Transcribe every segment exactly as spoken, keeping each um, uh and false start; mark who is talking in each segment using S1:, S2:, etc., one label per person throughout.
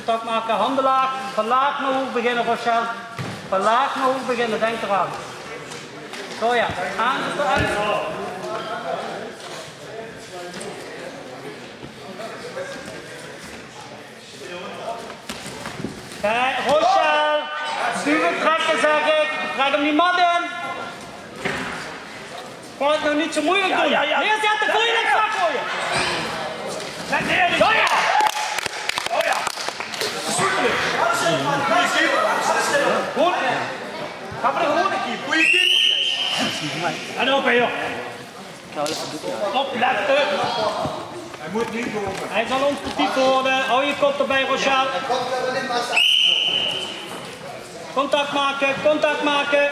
S1: contact maken, handen laag, van laag naar hoog beginnen Rochel. Van laag naar hoog beginnen, denk eraan. Zo ja, aan de aan. Kijk, Rochel, duwen trekken zeg ik, trek hem die mat in. Ga het nou niet zo moeilijk doen. Ja, ja, ja. Neerzetten, voor je niks weggooien.
S2: Net neer.
S1: Zo ja.
S2: Oh ja.
S1: Goed. Ga maar de gewone keep. Goeie keep.
S2: En op hè joh. Opletten.
S3: Hij moet niet lopen.
S1: Hij zal ons petief worden. Hou je kop erbij, Rochel. Contact maken, contact maken.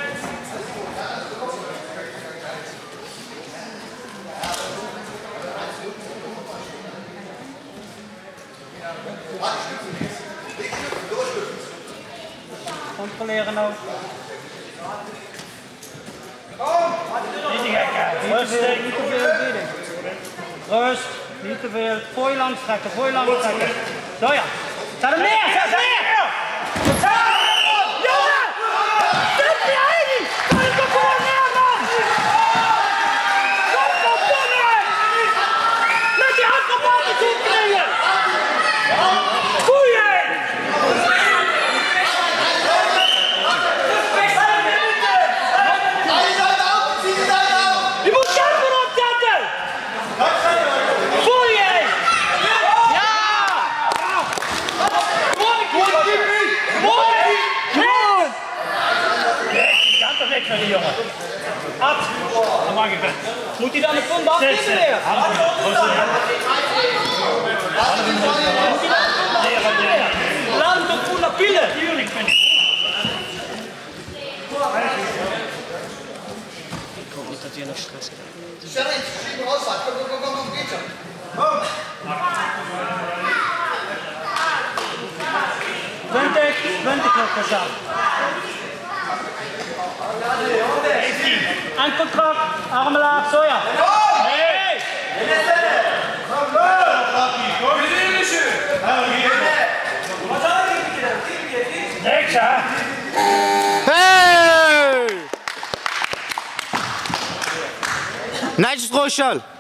S1: Controleren nou.
S2: Niet te gek,
S1: Rust, niet te veel bieden. Rust, niet te veel. Voor je langs trekken, voor je langs trekken. Zo ja. Zet hem neer, zet hem neer! Jongen! Zet je heen! Kan je toch gewoon neer, man! Kom dan, jongen! Met die acrobaten zien krijgen! Goeie! Je moet tempo opzetten! Voel je! Ja! Mooi! Mooi! Mooi!
S2: Je kan toch niks met die jongen. Ad, dan mag ik het.
S1: Moet hij dan de punt afgeven weer? Laat hem toch goed naar pielen!
S2: Tuurlijk vind ik.
S1: Ik hoop niet dat hij nog stress krijgt. twintig, twintig nog gezet. En contract, armen laag, zo ja.
S2: Hey! Niks hè?
S4: Hey! Netjes Rochel.